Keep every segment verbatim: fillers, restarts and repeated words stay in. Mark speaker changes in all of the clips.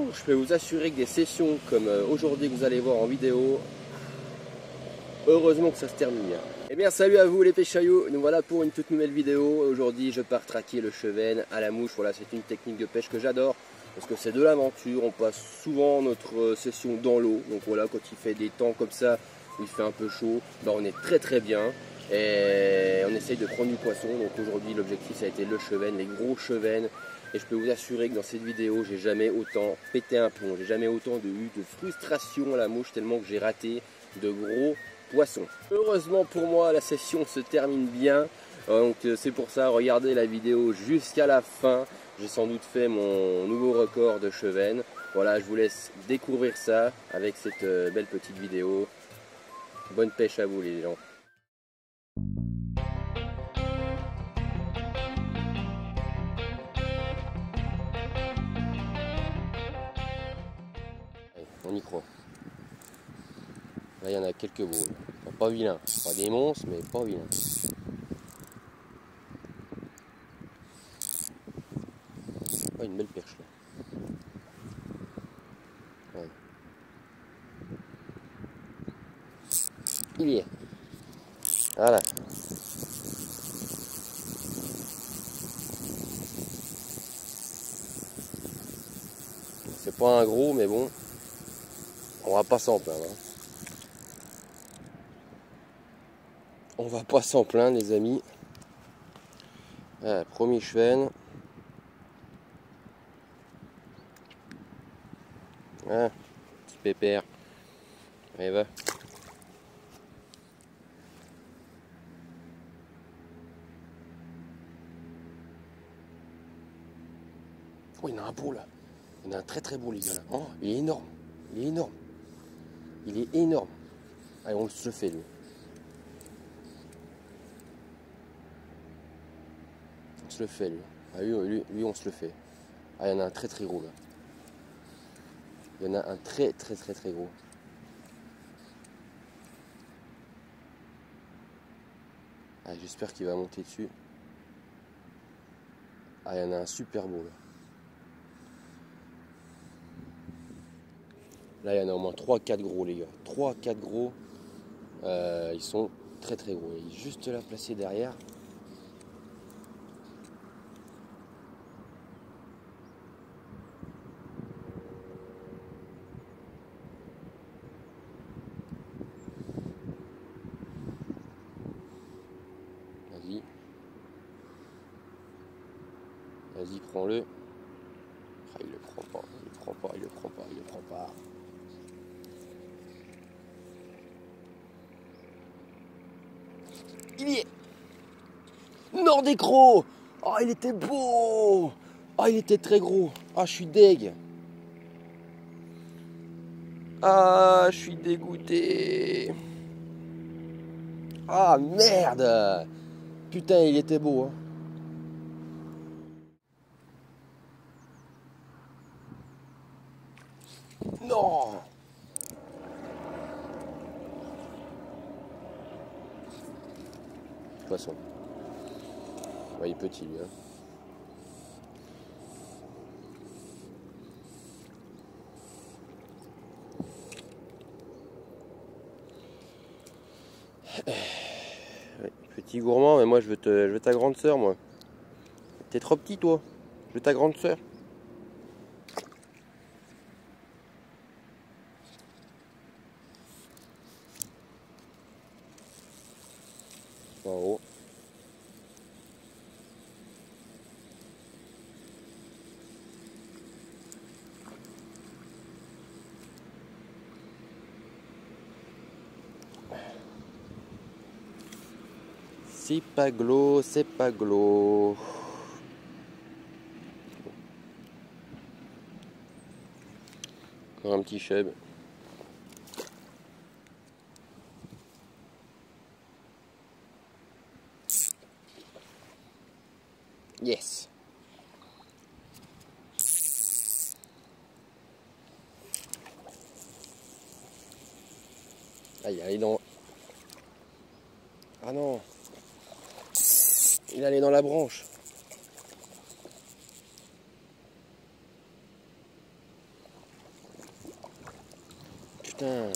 Speaker 1: je peux vous assurer que des sessions comme aujourd'hui que vous allez voir en vidéo, heureusement que ça se termine bien. Eh bien salut à vous les pêchaillots, nous voilà pour une toute nouvelle vidéo. Aujourd'hui je pars traquer le chevesne à la mouche. Voilà, c'est une technique de pêche que j'adore parce que c'est de l'aventure. On passe souvent notre session dans l'eau. Donc voilà, quand il fait des temps comme ça où il fait un peu chaud, ben on est très très bien. Et on essaye de prendre du poisson. Donc aujourd'hui l'objectif ça a été le chevesne, les gros chevesnes. Et je peux vous assurer que dans cette vidéo j'ai jamais autant pété un plomb, j'ai jamais autant de, eu de frustration à la mouche tellement que j'ai raté de gros poissons. Heureusement pour moi la session se termine bien. Donc c'est pour ça, regardez la vidéo jusqu'à la fin. J'ai sans doute fait mon nouveau record de chevesne. Voilà, je vous laisse découvrir ça avec cette belle petite vidéo. Bonne pêche à vous les gens. On y croit. Là, il y en a quelques beaux. Enfin, pas vilains. Pas des monstres, mais pas vilains. Oh, une belle perche là. Ouais. Il y est. Voilà. C'est pas un gros, mais bon. On va pas s'en plaindre. Hein. On va pas s'en plaindre les amis. Voilà, premier chevesne. Ah, petit pépère. Allez va. Oh, il y en a un beau là. Il y en a un très très beau les gars là. Oh, il est énorme. Il est énorme. Il est énorme. Allez, on se le fait lui. On se le fait lui. Ah, lui, lui, lui on se le fait. Ah, il y en a un très très gros là. Il y en a un très très très très gros. Ah, j'espère qu'il va monter dessus. Ah, il y en a un super beau là. Là, il y en a au moins trois quatre gros les gars. trois quatre gros. Euh, ils sont très très gros. Il est juste là placé derrière. Vas-y. Vas-y, prends-le. Ah, il le prend pas, il le prend pas, il le prend pas, il le prend pas. Il y est. Nordécro. Oh, il était beau. Oh, il était très gros. Ah, je suis deg. Ah, je suis dégoûté. Ah, merde. Putain, il était beau, hein. Non. Poisson. Ouais, il est petit lui. Hein. Ouais, petit gourmand, mais moi je veux, te, je veux ta grande sœur, moi. T'es trop petit, toi. Je veux ta grande sœur. En haut. C'est pas glos, c'est pas glos. Encore un petit cheb. Yes. Ah, il allait dans... Ah non. Il allait dans la branche. putain.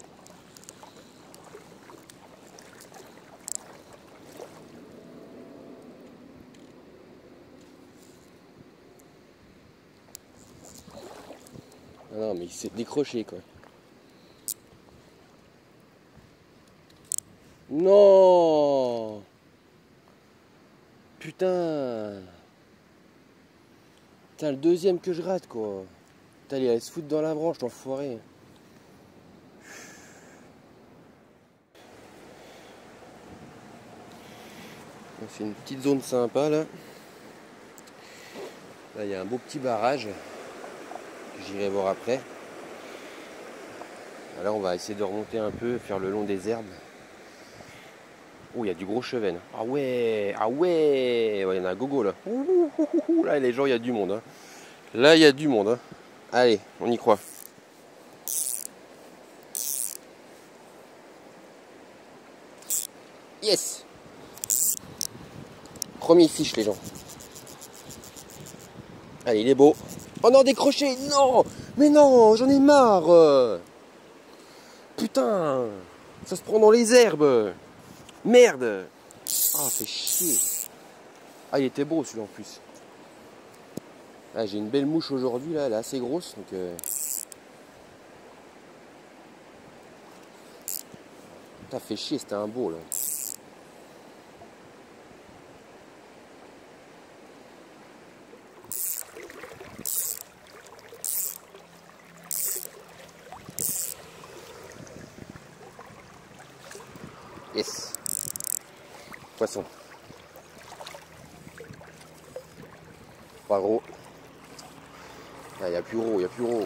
Speaker 1: Ah non, mais il s'est décroché, quoi. Non! Putain! Putain, le deuxième que je rate, quoi. Putain, il allait se foutre dans la branche, l'enfoiré. C'est une petite zone sympa, là. Là, il y a un beau petit barrage que j'irai voir après. Alors, on va essayer de remonter un peu, faire le long des herbes. Oh, il y a du gros chevenne. Ah ouais, ah ouais, ouais, il y en a un gogo là. Ouh, ouh, ouh, ouh, là, les gens, il y a du monde. Hein. Là, il y a du monde. Hein. Allez, on y croit. Yes. Premier fiche, les gens. Allez, il est beau. Oh non, décroché. Non, mais non, j'en ai marre. Putain, ça se prend dans les herbes. Merde. Ah, fait chier. Ah, il était beau celui-là en plus. Ah, j'ai une belle mouche aujourd'hui, là, elle est assez grosse. Donc, euh... T'as fait chier, c'était un beau là. Yes. Poisson. Pas gros. Ah, il y a plus gros, il y a plus gros.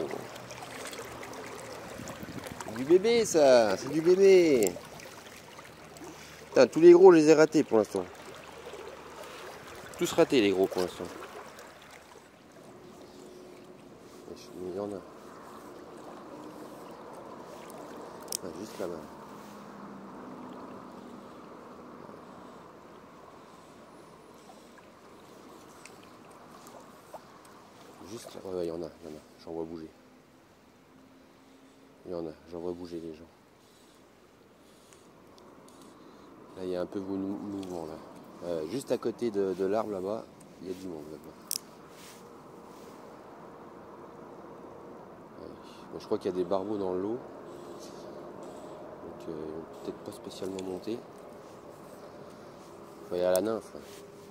Speaker 1: C'est du bébé ça, c'est du bébé. Putain, tous les gros, je les ai ratés pour l'instant. Tous ratés les gros pour l'instant. Il y en a. Ah, juste là-bas. Juste là, ouais, il y en a, il y en a, j'en vois bouger. Il y en a, j'en vois bouger les gens. Là, il y a un peu de mouvement là. Euh, juste à côté de, de l'arbre là-bas, il y a du monde là-bas. Ouais. Bon, je crois qu'il y a des barbeaux dans l'eau. Donc, euh, peut-être pas spécialement monter. Enfin, il y a la nymphe là.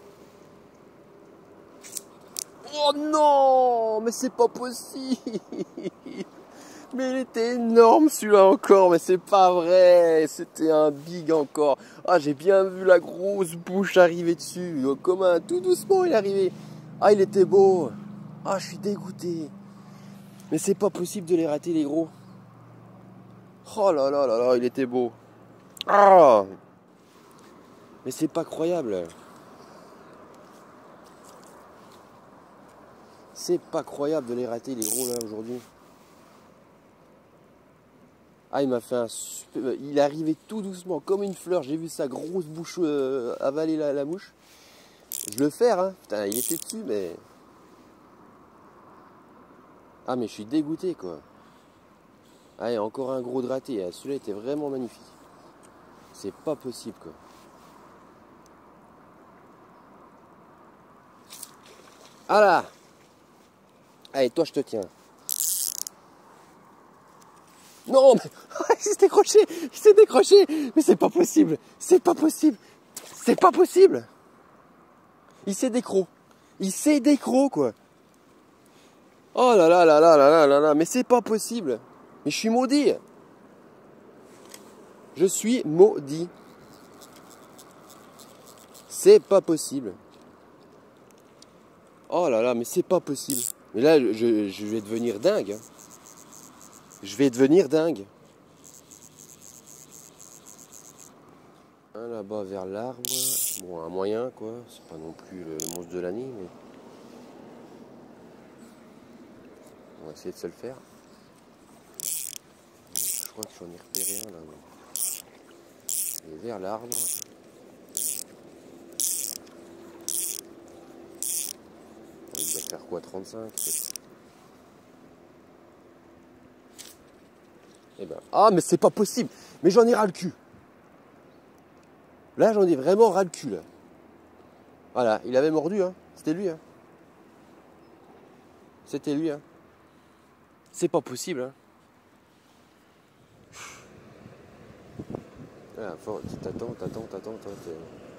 Speaker 1: Oh non, mais c'est pas possible. Mais il était énorme celui-là encore, mais c'est pas vrai. C'était un big encore. Ah, j'ai bien vu la grosse bouche arriver dessus. Comme un tout doucement il est arrivé. Ah, il était beau. Ah, je suis dégoûté. Mais c'est pas possible de les rater les gros. Oh là là là là, il était beau. Ah, mais c'est pas croyable. C'est pas croyable de les rater les gros là aujourd'hui. Ah, il m'a fait un super... Il est arrivé tout doucement, comme une fleur. J'ai vu sa grosse bouche euh, avaler la, la mouche. Je le fais, hein. Putain, il était dessus, mais... Ah, mais je suis dégoûté, quoi. Ah, il y a encore un gros de raté. Celui-là était vraiment magnifique. C'est pas possible, quoi. Ah là! Allez, toi, je te tiens. Non, mais... il s'est décroché! Il s'est décroché! Mais c'est pas possible! C'est pas possible! C'est pas possible! Il s'est décro. Il s'est décro, quoi. Oh là là là là là là là là. Mais c'est pas possible! Mais je suis maudit! Je suis maudit! C'est pas possible! Oh là là, mais c'est pas possible! Mais là, je, je vais devenir dingue! Je vais devenir dingue! Là-bas vers l'arbre, bon, un moyen quoi, c'est pas non plus le monstre de la nuit, mais on va essayer de se le faire. Je crois que j'en ai repéré un là. Et vers l'arbre. Il doit faire quoi, trente-cinq peut-être. Eh ben, ah, mais c'est pas possible. Mais j'en ai ras le cul. Là, j'en ai vraiment ras le cul. Là. Voilà, il avait mordu. Hein. C'était lui. Hein. C'était lui. Hein. C'est pas possible. Hein. Voilà, faut, t'attends, t'attends, t'attends, t'attends.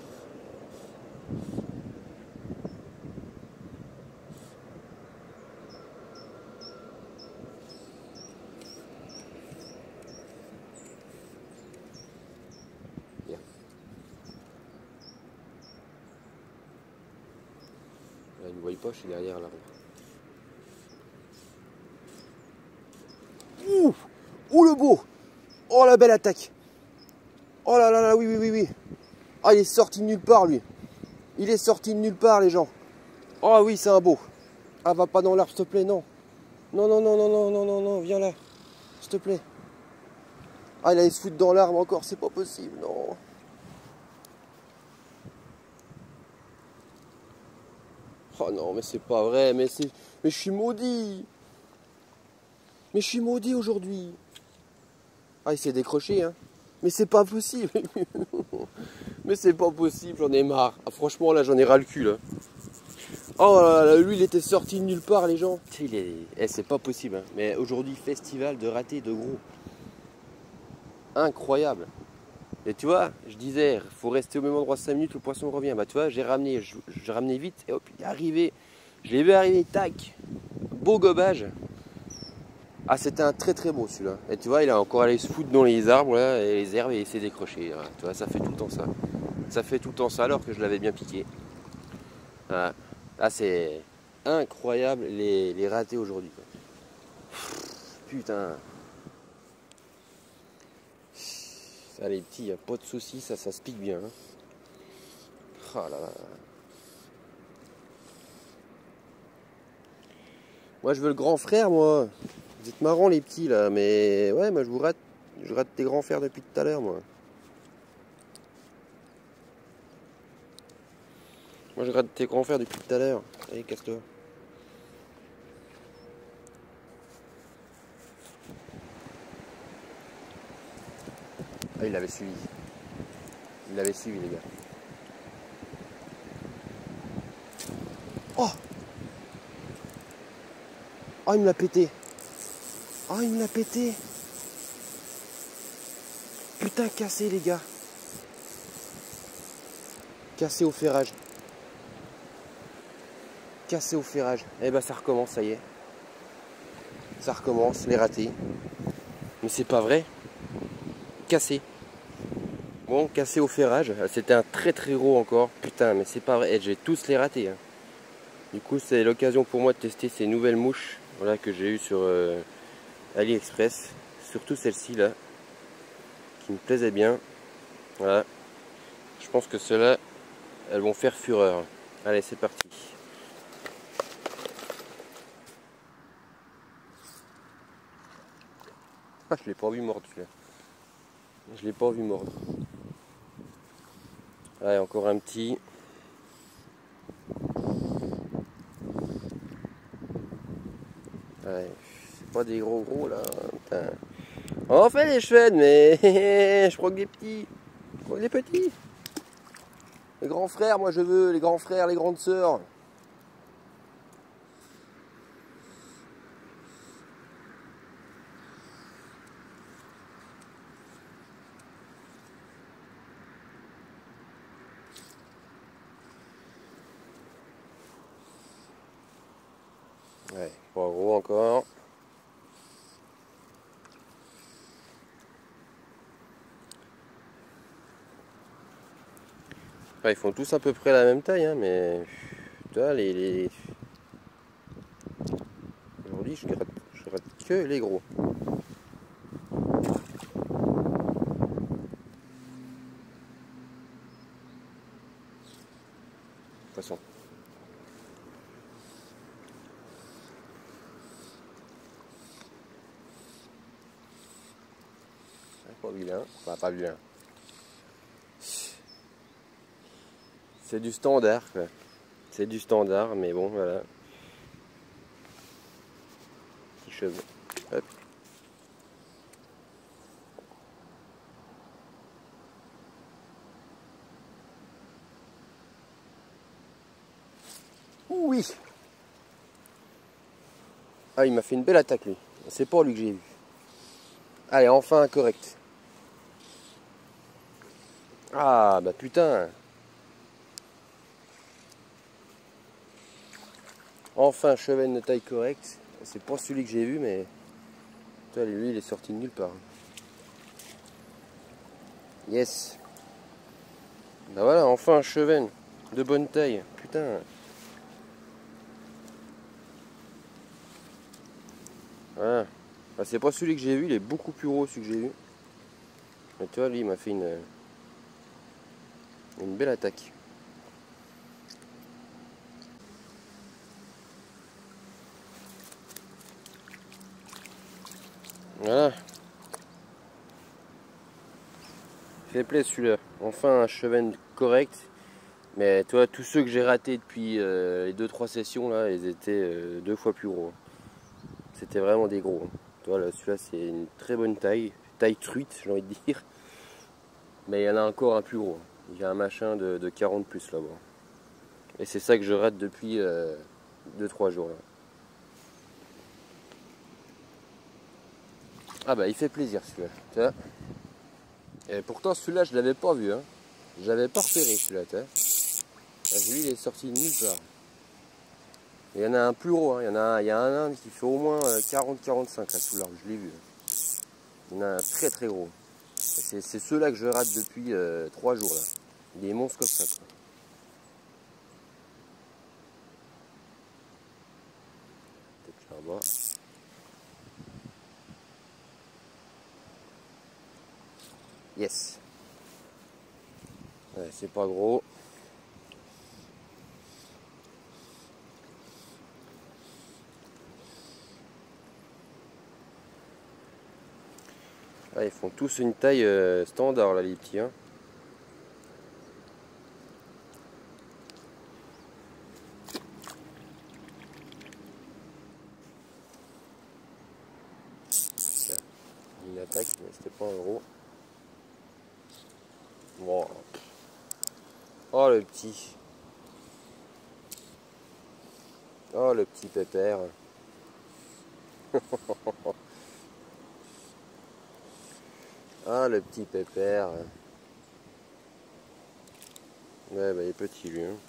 Speaker 1: Bien. Là, il ne voit pas, je suis derrière là. Ouh, ouh le beau. Oh la belle attaque. Oh là là là, oui, oui, oui, oui. Ah, il est sorti de nulle part, lui. Il est sorti de nulle part, les gens. Oh oui, c'est un beau. Ah, va pas dans l'arbre, s'il te plaît, non. Non, non, non, non, non, non, non, non, viens là. S'il te plaît. Ah, il allait se foutre dans l'arbre encore, c'est pas possible, non. Oh non, mais c'est pas vrai, mais c'est... Mais je suis maudit. Mais je suis maudit aujourd'hui. Ah, il s'est décroché, hein. Mais c'est pas possible. Mais c'est pas possible, j'en ai marre. Ah, franchement, là, j'en ai ras le cul, là. Oh là là, lui, il était sorti de nulle part, les gens. Il est... Eh, c'est pas possible, hein. Mais aujourd'hui, festival de ratés de gros. Incroyable. Et tu vois, je disais, il faut rester au même endroit cinq minutes, le poisson revient. Bah tu vois, j'ai ramené, j'ai ramené vite, et hop, il est arrivé. Je l'ai vu arriver, tac. Beau gobage. Ah, c'était un très très beau celui-là. Et tu vois, il a encore allé se foutre dans les arbres, là, et les herbes, et il s'est décroché. Voilà. Tu vois, ça fait tout le temps ça. Ça fait tout le temps ça, alors que je l'avais bien piqué. Voilà. Ah, c'est incroyable les, les ratés aujourd'hui. Putain. Ça, les petits, il n'y a pas de soucis, ça, ça se pique bien. Hein. Oh là là. Moi, je veux le grand frère, moi. Vous êtes marrants, les petits, là. Mais ouais, moi, je vous rate. Je rate tes grands frères depuis tout à l'heure, moi. Moi, je rate tes grands frères depuis tout à l'heure. Allez, casse-toi. Ah, il l'avait suivi. Il l'avait suivi, les gars. Oh! Oh, il me l'a pété. Oh, il me l'a pété. Putain, cassé, les gars. Cassé au ferrage. Cassé au ferrage. Eh ben, ça recommence, ça y est. Ça recommence, les ratés. Mais c'est pas vrai. Cassé. Bon, cassé au ferrage. C'était un très très gros encore. Putain, mais c'est pas vrai. J'ai tous les ratés. Hein. Du coup, c'est l'occasion pour moi de tester ces nouvelles mouches, voilà, que j'ai eues sur euh, AliExpress. Surtout celle-ci là, qui me plaisait bien. Voilà. Je pense que ceux-là, elles vont faire fureur. Allez, c'est parti. Ah, je l'ai pas vu mordre celui-là. Je l'ai pas vu mordre. Allez, encore un petit. Ouais, c'est pas des gros gros là. Putain. On fait les cheveux, mais je crois que des petits. Je crois que des petits. Les grands frères, moi je veux, les grands frères, les grandes sœurs. Ouais, pas gros encore. Enfin, ils font tous à peu près la même taille, hein, mais tu vois, les, les... aujourd'hui je rate, je rate que les gros. Poisson. Pas vilain, enfin pas vilain. C'est du standard, quoi. C'est du standard, mais bon, voilà. Petit cheveu. Hop. Oui. Ah, il m'a fait une belle attaque lui. C'est pas lui que j'ai vu. Allez, enfin un correct. Ah bah putain. Enfin un chevenne de taille correcte. C'est pas celui que j'ai vu, mais toi, lui il est sorti de nulle part. Yes. Bah voilà, enfin un chevenne de bonne taille. Putain. Voilà. Bah, c'est pas celui que j'ai vu, il est beaucoup plus gros celui que j'ai vu. Mais tu vois, lui il m'a fait une, une belle attaque. Voilà. Fait plaisir celui-là. Enfin un chevenne correct. Mais toi, tous ceux que j'ai ratés depuis euh, les deux trois sessions là, ils étaient euh, deux fois plus gros. C'était vraiment des gros. Toi là, celui-là c'est une très bonne taille. Taille truite, j'ai envie de dire. Mais il y en a encore un plus gros. Il y a un machin de, de quarante plus là-bas. Et c'est ça que je rate depuis euh, deux trois jours là. Ah bah il fait plaisir celui-là. Et pourtant celui-là je l'avais pas vu. Hein. Je l'avais pas repéré celui-là. Lui il est sorti de nulle part. Il y en a un plus gros. Hein. Il y en a un, il y a un Inde qui fait au moins quarante à quarante-cinq là sous l'arbre. Je l'ai vu. Il y en a un très très gros. C'est ceux-là que je rate depuis euh, trois jours là. Des monstres comme ça. Quoi. Peut-être là-bas. Yes. Ouais, c'est pas gros. Ah, ils font tous une taille euh, standard là les petits. Hein. Une attaque, mais c'était pas un gros. Bon. Oh le petit. Oh le petit pépère. Ah le petit pépère. Ouais bah il est petit lui. Hein.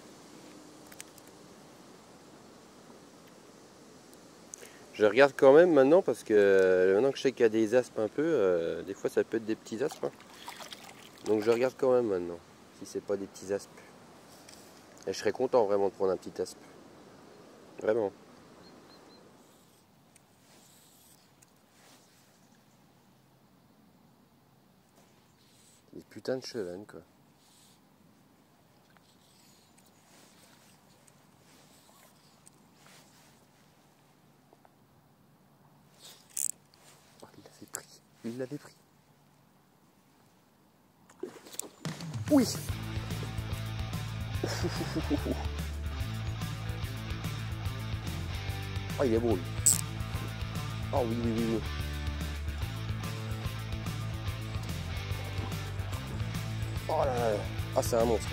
Speaker 1: Je regarde quand même maintenant parce que euh, maintenant que je sais qu'il y a des aspes un peu, euh, des fois ça peut être des petits aspes. Hein. Donc je regarde quand même maintenant si c'est pas des petits aspes. Et je serais content vraiment de prendre un petit aspe. Vraiment. Des putains de chevennes quoi. Oh, il l'avait pris. Il l'avait pris. Oui. Oh il est beau lui. Oh oui oui oui oui. Oh là là. Ah c'est un monstre.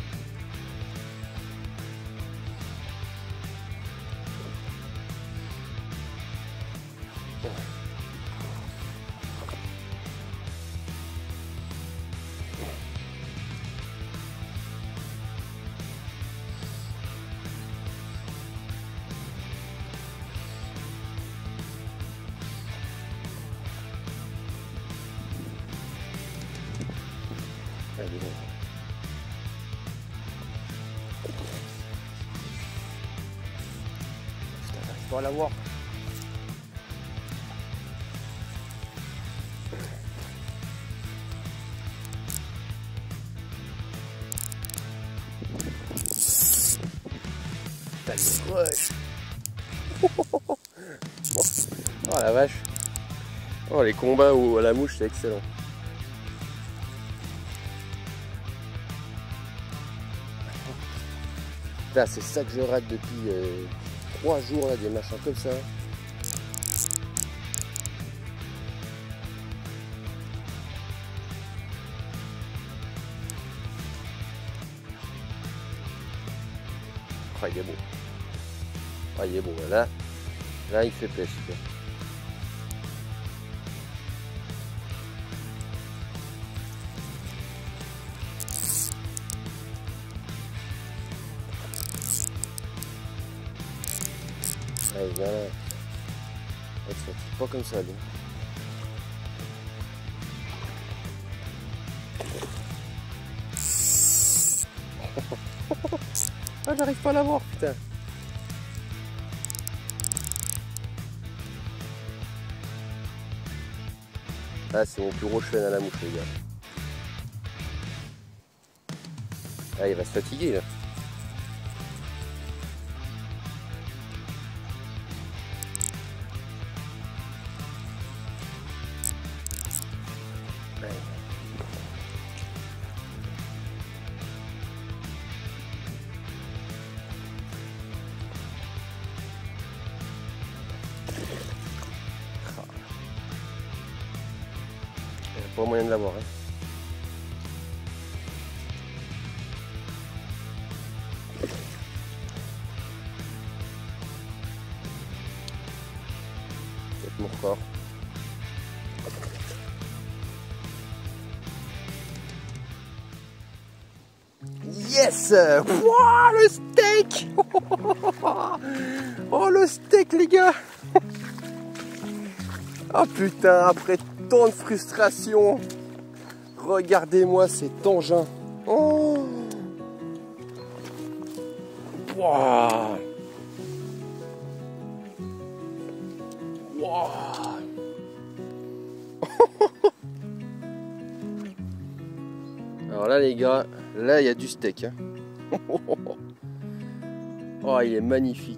Speaker 1: Allez, bon. Putain, j'arrive pas à l'avoir. Putain, le rush. Oh la vache. Oh les combats où à la mouche c'est excellent. Là c'est ça que je rate depuis euh, trois jours là, des machins comme ça. Ah, il est beau. Ah, il est beau. Là, là il fait pêche. Allez, viens là. Elle se fait pas comme ça, lui. Ah, j'arrive pas à la voir, putain. Ah, c'est mon plus gros chevenne à la mouche, les gars. Ah, il va se fatiguer, là. Pas moyen de l'avoir. Hein. Peut-être mon corps. Yes! Wow, le steak! Oh, le steak, les gars! Oh putain, après tant de frustration, regardez-moi cet engin. Oh, wow. Wow. Alors là les gars, là il y a du steak. Hein. Oh, il est magnifique.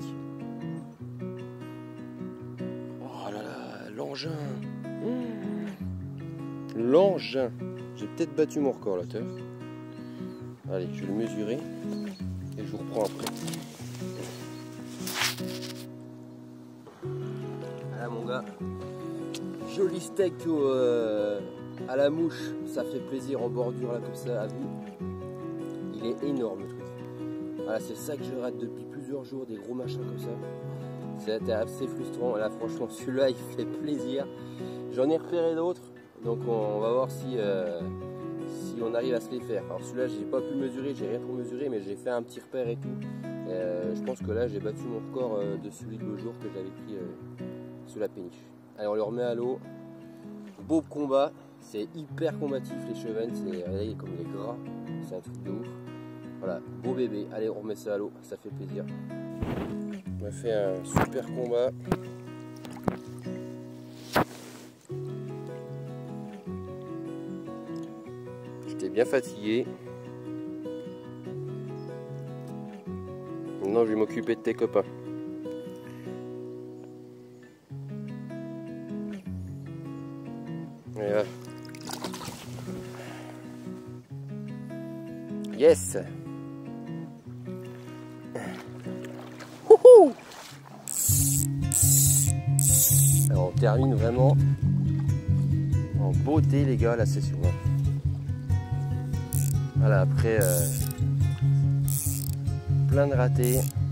Speaker 1: Oh là là, l'engin. L'engin. J'ai peut-être battu mon record là, terre. Allez, je vais le mesurer et je vous reprends après. Voilà mon gars, joli steak au, euh, à la mouche, ça fait plaisir en bordure là comme ça à vue. Il est énorme le truc. Voilà, c'est ça que je rate depuis plusieurs jours, des gros machins comme ça. C'était assez frustrant. Là franchement celui-là il fait plaisir. J'en ai repéré d'autres. Donc on va voir si, euh, si on arrive à se les faire. Alors celui-là j'ai pas pu mesurer, j'ai rien pour mesurer, mais j'ai fait un petit repère et tout. Euh, je pense que là j'ai battu mon record euh, de celui de le jour que j'avais pris euh, sous la péniche. Allez, on le remet à l'eau. Beau combat, c'est hyper combatif les chevennes, regardez comme il est gras, c'est un truc de ouf. Voilà, beau bébé. Allez, on remet ça à l'eau, ça fait plaisir. On a fait un super combat. J'étais bien fatigué. Maintenant, je vais m'occuper de tes copains. Et là. Yes. Wouhou. Alors, on termine vraiment en beauté, les gars, la session. Voilà, après euh, plein de ratés.